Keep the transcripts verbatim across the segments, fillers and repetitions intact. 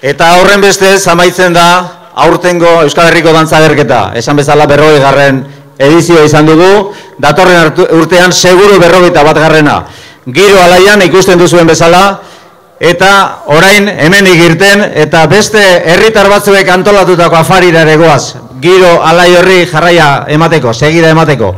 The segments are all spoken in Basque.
Eta horren bestez amaitzen da aurtengo Euskal Herriko Dantza Agerketa. Esan bezala berrogei garren edizioa izan dugu, datorren urtean seguru berrogeita bat garrena. Giro alaian ikusten duzuen bezala, eta orain hemenik irten, eta beste herritar batzuek antolatutako afarira ere goaz. Giro alai horri jarraia emateko, segida emateko.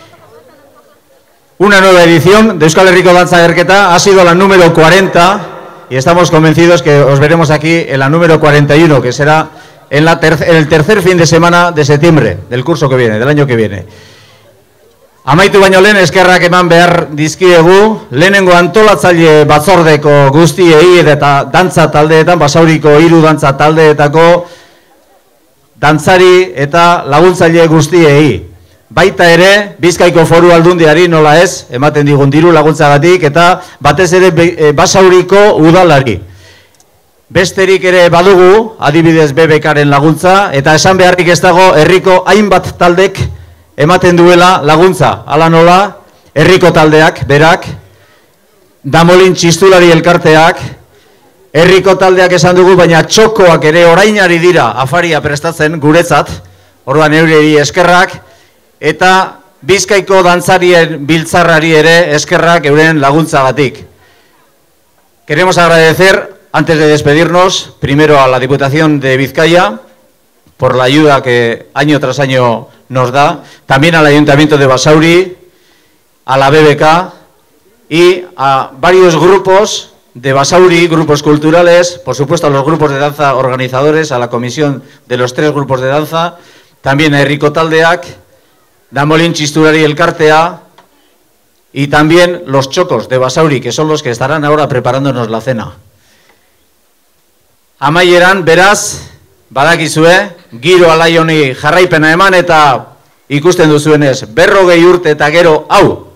Una nueva edición de Euskal Herriko Dantza Agerketa ha sido la número cuarenta y estamos convencidos que os veremos aquí en la número cuarenta y uno, que será en, la ter en el tercer fin de semana de septiembre del curso que viene, del año que viene. Amaitu baino lehen eskerrak eman behar dizkiegu, lehenengo antolatzaile batzordeko guztiei eta dantza taldeetan, Basauriko hiru dantza taldeetako dantzari eta laguntzaile guztiei. Baita ere, Bizkaiko Foru Aldundiari nola ez, ematen digun diru laguntzagatik, eta batez ere Basauriko udalari. Besterik ere badugu, adibidez B B K-ren laguntza, eta esan beharrik ez dago herriko hainbat taldek ematen duela laguntza. Hala nola, herriko taldeak, berak, Damolin Txistulari elkarteak, herriko taldeak esan dugu, baina txokoak ere orainari dira afaria prestatzen guretzat, orduan eurei eskerrak, eta Bizkaiko dantzarien biltzarrari ere eskerrak euren laguntzagatik. Queremos agradecer, antes de despedirnos, primero a la Diputación de Vizcaya por la ayuda que año tras año nos da, también al Ayuntamiento de Basauri, a la B B K y a varios grupos de Basauri, grupos culturales, por supuesto a los grupos de danza organizadores, a la comisión de los tres grupos de danza, también a herriko taldeak, Damolin Txistulari elkartea y también los txokos de Basauri, que son los que estarán ahora preparándonos la cena. Amaieran, beraz, badakizue, giro alai honi jarraipena eman eta ikusten duzuenez, berrogei urte eta gero, hau,